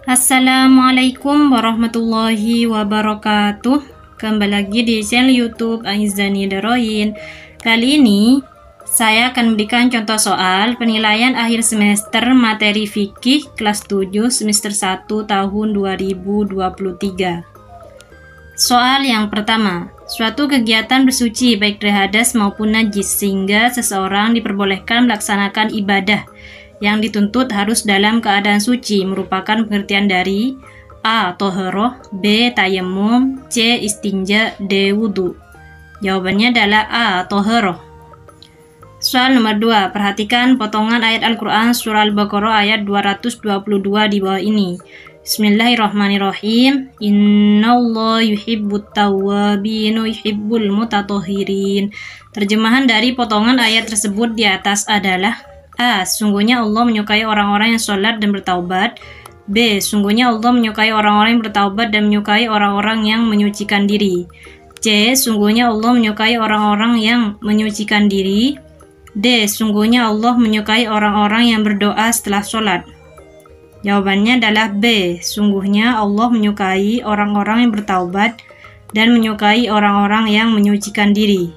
Assalamualaikum warahmatullahi wabarakatuh. Kembali lagi di channel YouTube Aizani Daroin. Kali ini saya akan memberikan contoh soal penilaian akhir semester materi fikih kelas 7 semester 1 tahun 2023. Soal yang pertama, suatu kegiatan bersuci baik dari hadas maupun najis sehingga seseorang diperbolehkan melaksanakan ibadah yang dituntut harus dalam keadaan suci merupakan pengertian dari A. Tohroh, B. Tayamum, C. Istinja, D. Wudu. Jawabannya adalah A. Tohroh. Soal nomor 2, perhatikan potongan ayat Al-Quran surah Al-Baqarah ayat 222 di bawah ini. Bismillahirrahmanirrahim. Innallaha yuhibbut tawwabin wa yuhibbul mutatahhirin. Terjemahan dari potongan ayat tersebut di atas adalah A. Sungguhnya Allah menyukai orang-orang yang sholat dan bertaubat. B. Sungguhnya Allah menyukai orang-orang yang bertaubat dan menyukai orang-orang yang menyucikan diri. C. Sungguhnya Allah menyukai orang-orang yang menyucikan diri. D. Sungguhnya Allah menyukai orang-orang yang berdoa setelah sholat. Jawabannya adalah B. Sungguhnya Allah menyukai orang-orang yang bertaubat dan menyukai orang-orang yang menyucikan diri.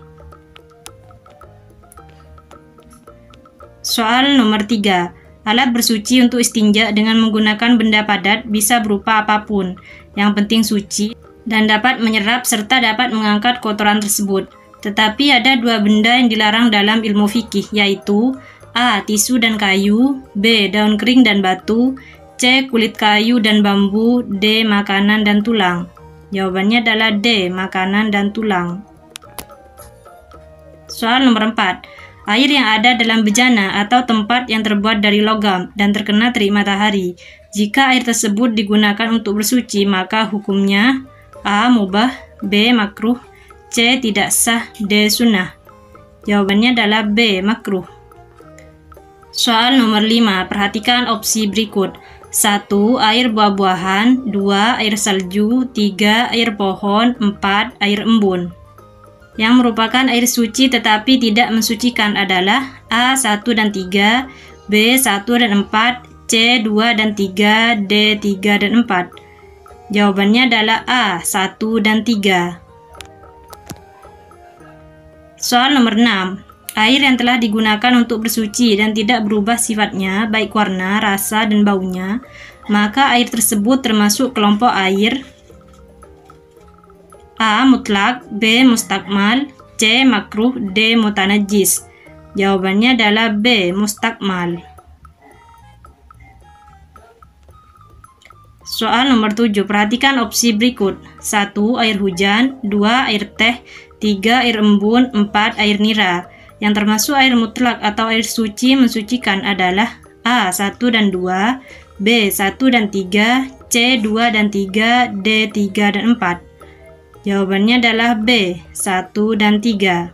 Soal nomor 3. Alat bersuci untuk istinja dengan menggunakan benda padat bisa berupa apapun, yang penting suci dan dapat menyerap serta dapat mengangkat kotoran tersebut. Tetapi ada dua benda yang dilarang dalam ilmu fikih, yaitu A. Tisu dan kayu, B. Daun kering dan batu, C. Kulit kayu dan bambu, D. Makanan dan tulang. Jawabannya adalah D. Makanan dan tulang. Soal nomor 4. Air yang ada dalam bejana atau tempat yang terbuat dari logam dan terkena terik matahari. Jika air tersebut digunakan untuk bersuci, maka hukumnya A. Mubah, B. Makruh, C. Tidak sah, D. Sunnah. Jawabannya adalah B. Makruh. Soal nomor 5. Perhatikan opsi berikut. 1. Air buah-buahan, 2. Air salju, 3. Air pohon, 4. Air embun. Yang merupakan air suci tetapi tidak mensucikan adalah A. 1 dan 3, B. 1 dan 4, C. 2 dan 3, D. 3 dan 4. Jawabannya adalah A. 1 dan 3. Soal nomor 6. Air yang telah digunakan untuk bersuci dan tidak berubah sifatnya, baik warna, rasa, dan baunya, maka air tersebut termasuk kelompok air A. Mutlak, B. Mustakmal, C. Makruh, D. Mutanajis. Jawabannya adalah B. Mustakmal. Soal nomor 7. Perhatikan opsi berikut. 1. Air hujan, 2. Air teh, 3. Air embun, 4. Air nira. Yang termasuk air mutlak atau air suci mensucikan adalah A. 1 dan 2, B. 1 dan 3, C. 2 dan 3, D. 3 dan 4. Jawabannya adalah B. 1 dan 3.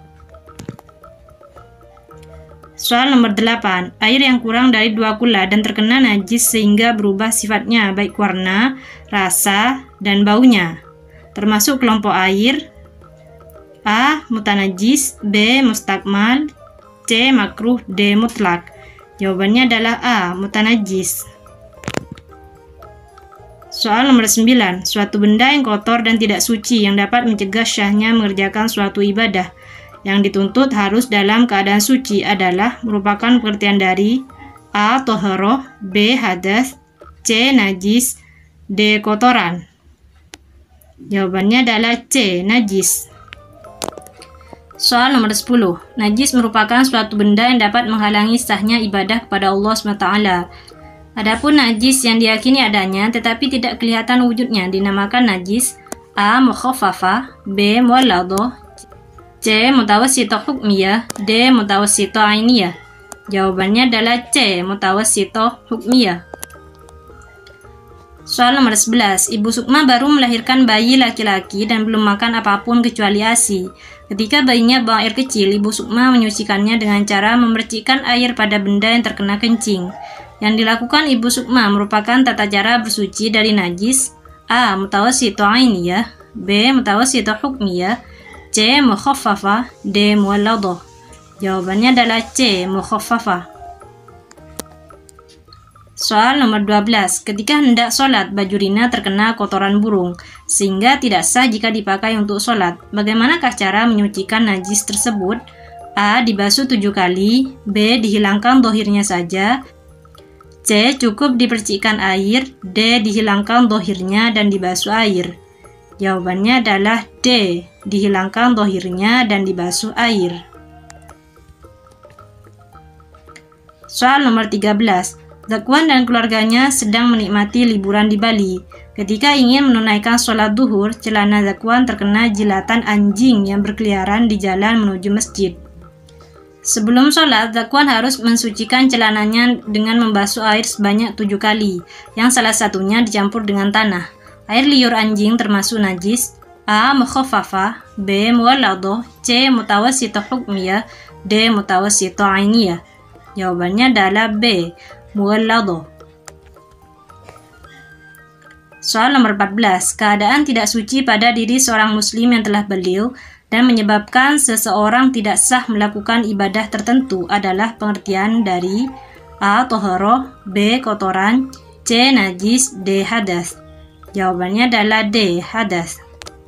Soal nomor 8. Air yang kurang dari 2 kula dan terkena najis sehingga berubah sifatnya baik warna, rasa, dan baunya. Termasuk kelompok air A. Mutanajis, B. Mustakmal, C. Makruh, D. Mutlak. Jawabannya adalah A. Mutanajis. Soal nomor 9. Suatu benda yang kotor dan tidak suci yang dapat mencegah syahnya mengerjakan suatu ibadah yang dituntut harus dalam keadaan suci adalah merupakan pengertian dari A. Tohroh, B. Hadas, C. Najis, D. Kotoran. Jawabannya adalah C. Najis. Soal nomor 10. Najis merupakan suatu benda yang dapat menghalangi sahnya ibadah kepada Allah SWT. Adapun najis yang diyakini adanya tetapi tidak kelihatan wujudnya dinamakan najis A. Mukhaffafah, B. Muwalladah, C. Mutawassithah hukmiyah, D. Mutawassithah ainiyah. Jawabannya adalah C. Mutawassithah hukmiyah. Soal nomor 11. Ibu Sukma baru melahirkan bayi laki-laki dan belum makan apapun kecuali ASI. Ketika bayinya buang air kecil, Ibu Sukma menyucikannya dengan cara memercikkan air pada benda yang terkena kencing. Yang dilakukan Ibu Sukma merupakan tata cara bersuci dari najis A. Mutawassithah ainiyah, B. Mutawassithah hukmiyah, C. Mukhaffafah, D. Muwalladah. Jawabannya adalah C. Mukhaffafah. Soal nomor 12. Ketika hendak sholat, baju Rina terkena kotoran burung, sehingga tidak sah jika dipakai untuk sholat. Bagaimanakah cara menyucikan najis tersebut? A. Dibasuh 7 kali. B. Dihilangkan dohirnya saja. C. Cukup dipercikkan air. D. Dihilangkan dohirnya dan dibasuh air. Jawabannya adalah D. Dihilangkan dohirnya dan dibasuh air. Soal nomor 13. Zakwan dan keluarganya sedang menikmati liburan di Bali. Ketika ingin menunaikan sholat duhur, celana Zakwan terkena jilatan anjing yang berkeliaran di jalan menuju masjid. Sebelum sholat, Zakwan harus mensucikan celananya dengan membasuh air sebanyak 7 kali, yang salah satunya dicampur dengan tanah. Air liur anjing termasuk najis. A. Mukhaffafah. B. Muwalladah. C. Mutawassithah hukmiyah. D. Mutawassithah ainiyah. Jawabannya adalah B. Muwalladah. Soal nomor 14. Keadaan tidak suci pada diri seorang muslim yang telah beliau dan menyebabkan seseorang tidak sah melakukan ibadah tertentu adalah pengertian dari A. Toharoh. B. Kotoran. C. Najis. D. Hadas. Jawabannya adalah D. Hadas.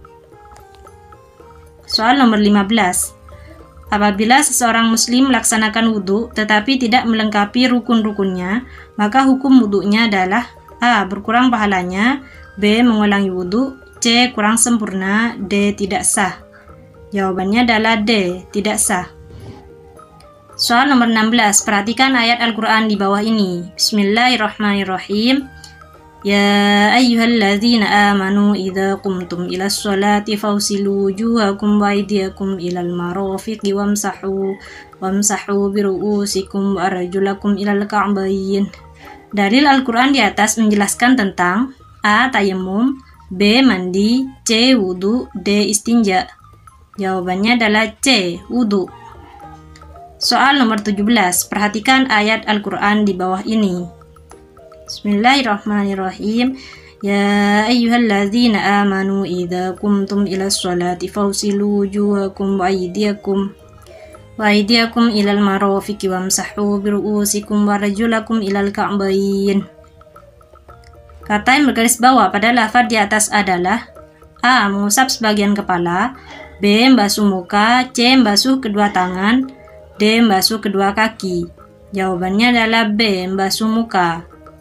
Soal nomor 15. Apabila seseorang muslim melaksanakan wudhu tetapi tidak melengkapi rukun-rukunnya, maka hukum wudhunya adalah A. Berkurang pahalanya. B. Mengulangi wudhu. C. Kurang sempurna. D. Tidak sah. Jawabannya adalah D. Tidak sah. Soal nomor 16. Perhatikan ayat Al-Quran di bawah ini. Bismillahirrahmanirrahim. Ya ayyuhalladzina amanu idza qumtum ilas sholati fawsilu wujuhakum wa aydiyakum ilal marafiqi wamsahu biru'usikum wa arjulakum ilal ka'bayn. Dalil Al-Quran di atas menjelaskan tentang A. Tayamum. B. Mandi. C. Wudu. D. Istinja. Jawabannya adalah C. Wudu. Soal nomor 17. Perhatikan ayat Al-Quran di bawah ini. Bismillahirrahmanirrahim. Ya ayyuhalladzina amanu idza qumtum ilas sholati fawsilu wujuhakum wa aydiyakum ilal marafiqi wamsahu biru'usikum wa arjulakum ilal ka'bayn. Kata yang bergaris bawah pada lafaz di atas adalah A. Mengusap sebagian kepala. B. Membasuh muka. C. Membasuh kedua tangan. D. Membasuh kedua kaki. Jawabannya adalah B. Membasuh muka.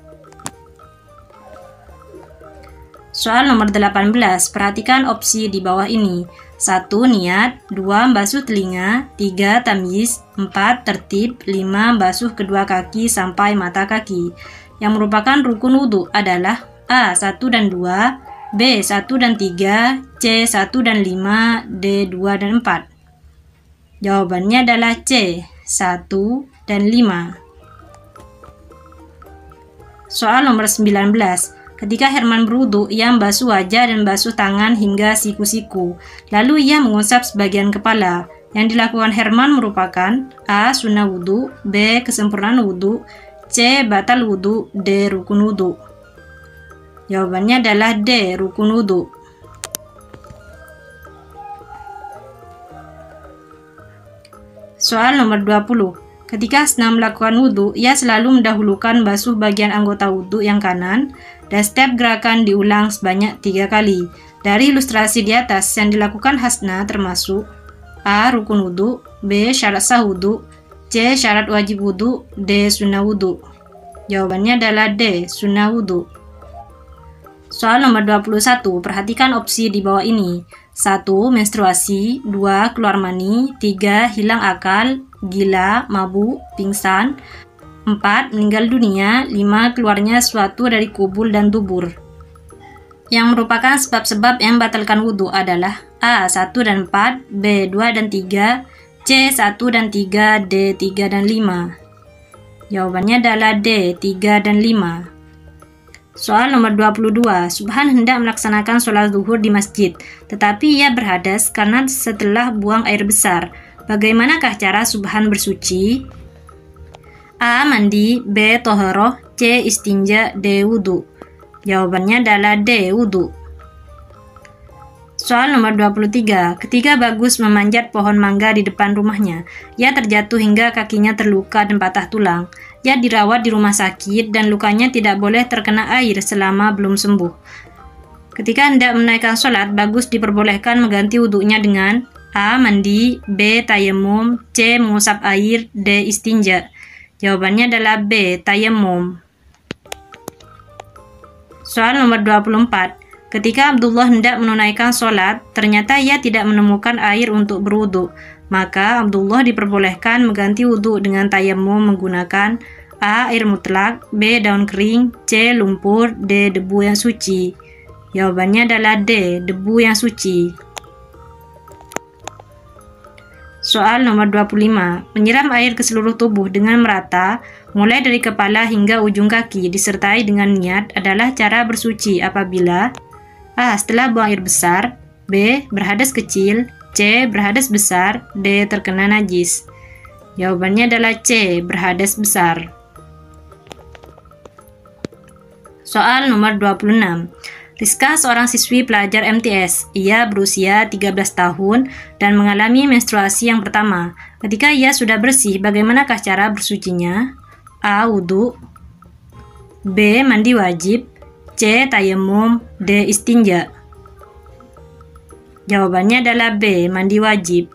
Soal nomor 18. Perhatikan opsi di bawah ini. 1. Niat. 2. Membasuh telinga. 3. Tamyiz. 4. Tertib. 5. Membasuh kedua kaki sampai mata kaki. Yang merupakan rukun wudhu adalah A. 1 dan 2. B. 1 dan 3. C. 1 dan 5. D. 2 dan 4. Jawabannya adalah C. 1 dan 5. Soal nomor 19. Ketika Herman berwudu, ia membasuh wajah dan membasuh tangan hingga siku-siku. Lalu ia mengusap sebagian kepala. Yang dilakukan Herman merupakan A. Sunnah wudu. B. Kesempurnaan wudu. C. Batal wudu. D. Rukun wudu. Jawabannya adalah D. Rukun wudu. Soal nomor 20. Ketika senang melakukan wudhu, ia selalu mendahulukan basuh bagian anggota wudhu yang kanan, dan setiap gerakan diulang sebanyak 3 kali. Dari ilustrasi di atas, yang dilakukan Hasna termasuk A. Rukun wudhu. B. Syarat sah wudhu. C. Syarat wajib wudhu. D. Sunnah wudhu. Jawabannya adalah D. Sunnah wudhu. Soal nomor 21. Perhatikan opsi di bawah ini. 1. Menstruasi. 2. Keluar mani. 3. Hilang akal, gila, mabuk, pingsan. 4. Meninggal dunia. 5. Keluarnya sesuatu dari kubul dan dubur. Yang merupakan sebab-sebab yang membatalkan wudhu adalah A. 1 dan 4. B. 2 dan 3. C. 1 dan 3. D. 3 dan 5. Jawabannya adalah D. 3 dan 5. Soal nomor 22. Subhan hendak melaksanakan sholat zuhur di masjid, tetapi ia berhadas karena setelah buang air besar. Bagaimanakah cara Subhan bersuci? A. Mandi. B. Toharoh. C. Istinja. D. Wudu. Jawabannya adalah D. Wudu. Soal nomor 23. Ketika Bagus memanjat pohon mangga di depan rumahnya, ia terjatuh hingga kakinya terluka dan patah tulang. ia dirawat di rumah sakit dan lukanya tidak boleh terkena air selama belum sembuh. Ketika hendak menunaikan sholat, bagus diperbolehkan mengganti wudhunya dengan A. Mandi, B. Tayamum, C. Mengusap air, D. Istinja. Jawabannya adalah B. Tayamum. Soal nomor 24. Ketika Abdullah hendak menunaikan sholat, ternyata ia tidak menemukan air untuk berwudu. Maka Abdullah diperbolehkan mengganti wudu dengan tayamum menggunakan A. Air mutlak, B. Daun kering, C. Lumpur, D. Debu yang suci. Jawabannya adalah D. Debu yang suci. Soal nomor 25. Menyiram air ke seluruh tubuh dengan merata, mulai dari kepala hingga ujung kaki, disertai dengan niat adalah cara bersuci apabila A. Setelah buang air besar, B. Berhadas kecil, C. Berhadas besar, D. Terkena najis. Jawabannya adalah C. Berhadas besar. Soal nomor 26. Rizka seorang siswi pelajar MTS. Ia berusia 13 tahun dan mengalami menstruasi yang pertama. Ketika ia sudah bersih, bagaimanakah cara bersucinya? A. Wudu, B. Mandi wajib, C. Tayamum, D. Istinja. Jawabannya adalah B. Mandi wajib.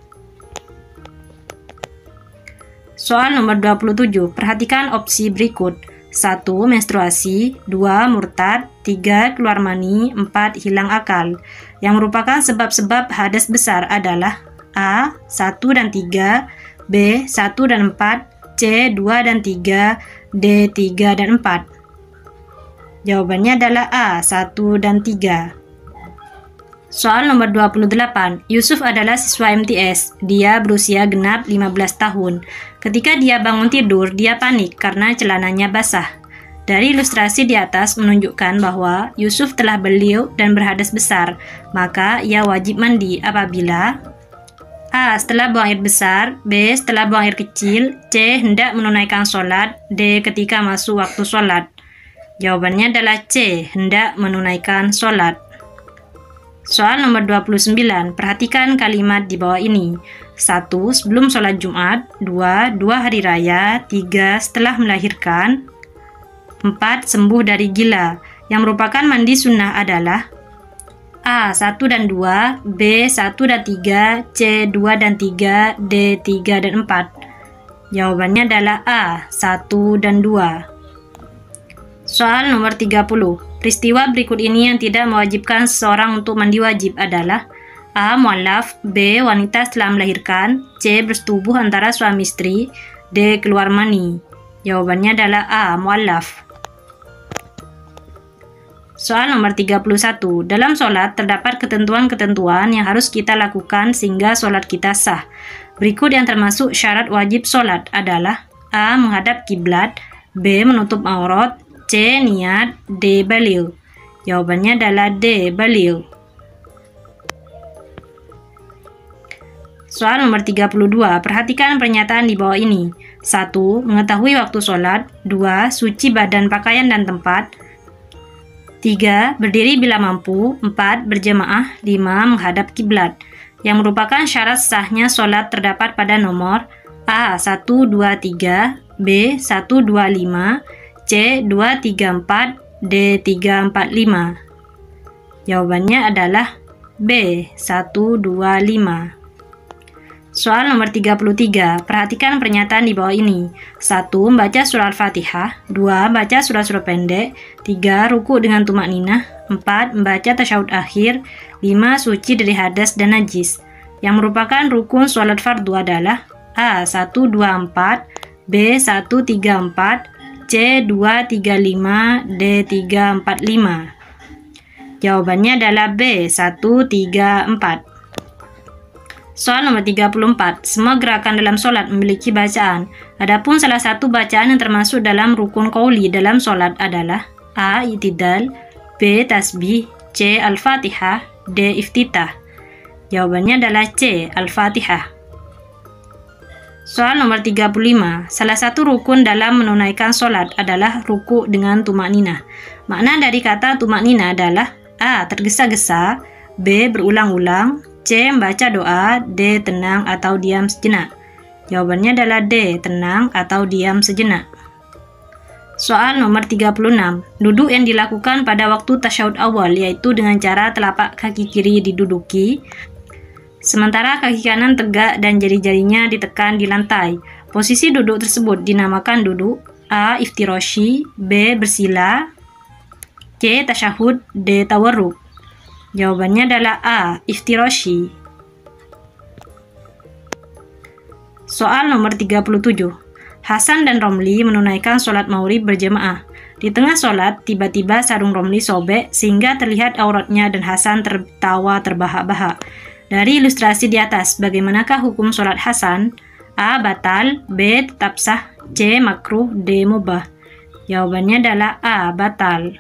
Soal nomor 27. Perhatikan opsi berikut. 1. Menstruasi, 2. Murtad, 3. Keluar mani, 4. Hilang akal. Yang merupakan sebab-sebab hadas besar adalah A. 1 dan 3, B. 1 dan 4, C. 2 dan 3, D. 3 dan 4. Jawabannya adalah A. 1 dan 3. Soal nomor 28. Yusuf adalah siswa MTS. Dia berusia genap 15 tahun. Ketika dia bangun tidur, dia panik karena celananya basah. Dari ilustrasi di atas menunjukkan bahwa Yusuf telah beliau dan berhadas besar, maka ia wajib mandi apabila A. Setelah buang air besar, B. Setelah buang air kecil, C. Hendak menunaikan sholat, D. Ketika masuk waktu sholat. Jawabannya adalah C. Hendak menunaikan sholat. Soal nomor 29. Perhatikan kalimat di bawah ini. 1. Sebelum sholat Jumat, 2. 2 hari raya, 3. Setelah melahirkan, 4. Sembuh dari gila. Yang merupakan mandi sunnah adalah A. 1 dan 2, B. 1 dan 3, C. 2 dan 3, D. 3 dan 4. Jawabannya adalah A. 1 dan 2. Soal nomor 30. Peristiwa berikut ini yang tidak mewajibkan seseorang untuk mandi wajib adalah A. Mu'allaf, B. Wanita setelah melahirkan, C. Bersetubuh antara suami istri, D. Keluar mani. Jawabannya adalah A. Mu'allaf. Soal nomor 31. Dalam sholat terdapat ketentuan-ketentuan yang harus kita lakukan sehingga sholat kita sah. Berikut yang termasuk syarat wajib sholat adalah A. Menghadap kiblat, B. Menutup aurat, C. Niat, D. Baligh. Jawabannya adalah D. Baligh. Soal nomor 32. Perhatikan pernyataan di bawah ini. 1. Mengetahui waktu sholat, 2. Suci badan, pakaian, dan tempat, 3. Berdiri bila mampu, 4. Berjamaah, 5. Menghadap kiblat. Yang merupakan syarat sahnya sholat terdapat pada nomor A. 1, 2, 3, B. 1, 2, 5, C. 2, 3, 4, D. 3, 4, 5. Jawabannya adalah B. 1, 2, 5. Soal nomor 33. Perhatikan pernyataan di bawah ini. 1. Membaca surah Al-Fatihah, 2. Baca surah-surah pendek, 3. Ruku dengan tumakninah, 4. Membaca tasyahud akhir, 5. Suci dari hadas dan najis. Yang merupakan rukun sholat fardu adalah A. 1, 2, 4, B. 1, 3, 4, C. 2, 3, 5, D. 3, 4, 5. Jawabannya adalah B. 1, 3, 4. Soal nomor 34. Semua gerakan dalam sholat memiliki bacaan. Adapun salah satu bacaan yang termasuk dalam rukun qauli dalam sholat adalah A. I'tidal, B. Tasbih, C. Al-Fatihah, D. Iftitah. Jawabannya adalah C. Al-Fatihah. Soal nomor 35. Salah satu rukun dalam menunaikan sholat adalah ruku dengan tumakninah. Makna dari kata tumakninah adalah A. Tergesa-gesa, B. Berulang-ulang, C. Membaca doa, D. Tenang atau diam sejenak. Jawabannya adalah D. Tenang atau diam sejenak. Soal nomor 36. Duduk yang dilakukan pada waktu tasyahud awal, yaitu dengan cara telapak kaki kiri diduduki, sementara kaki kanan tegak dan jari-jarinya ditekan di lantai. Posisi duduk tersebut dinamakan duduk. A. Iftirashi, B. Bersila, C. Tasyahud, D. Tawarruk. Jawabannya adalah A. Iftirashi. Soal nomor 37. Hasan dan Romli menunaikan sholat maghrib berjamaah. Di tengah sholat, tiba-tiba sarung Romli sobek sehingga terlihat auratnya dan Hasan tertawa terbahak-bahak. Dari ilustrasi di atas, bagaimanakah hukum sholat Hasan? A. Batal, B. Tetap sah, C. Makruh, D. Mubah. Jawabannya adalah A. Batal.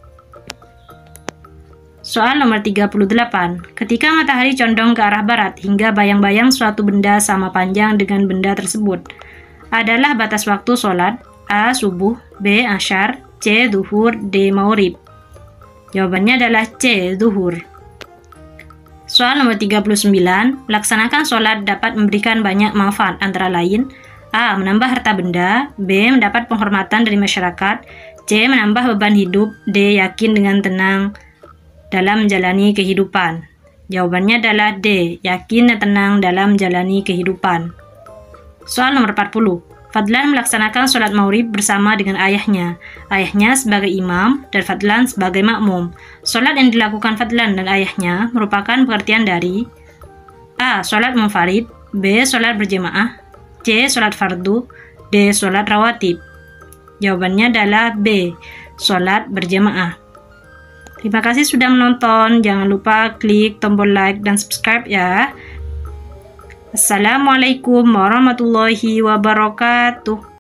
Soal nomor 38. Ketika matahari condong ke arah barat hingga bayang-bayang suatu benda sama panjang dengan benda tersebut, adalah batas waktu sholat. A. Subuh, B. Asyar, C. Duhur, D. Maghrib. Jawabannya adalah C. Duhur. Soal nomor 39. Melaksanakan sholat dapat memberikan banyak manfaat, antara lain A. Menambah harta benda, B. Mendapat penghormatan dari masyarakat, C. Menambah beban hidup, D. Yakin dengan tenang dalam menjalani kehidupan. Jawabannya adalah D. Yakin dan tenang dalam menjalani kehidupan. Soal nomor 40. Fadlan melaksanakan sholat maghrib bersama dengan ayahnya. Ayahnya sebagai imam dan Fadlan sebagai makmum. Sholat yang dilakukan Fadlan dan ayahnya merupakan pengertian dari A. Sholat munfarid, B. Sholat berjamaah, C. Sholat fardu, D. Sholat rawatib. Jawabannya adalah B. Sholat berjamaah. Terima kasih sudah menonton. Jangan lupa klik tombol like dan subscribe ya. Assalamualaikum warahmatullahi wabarakatuh.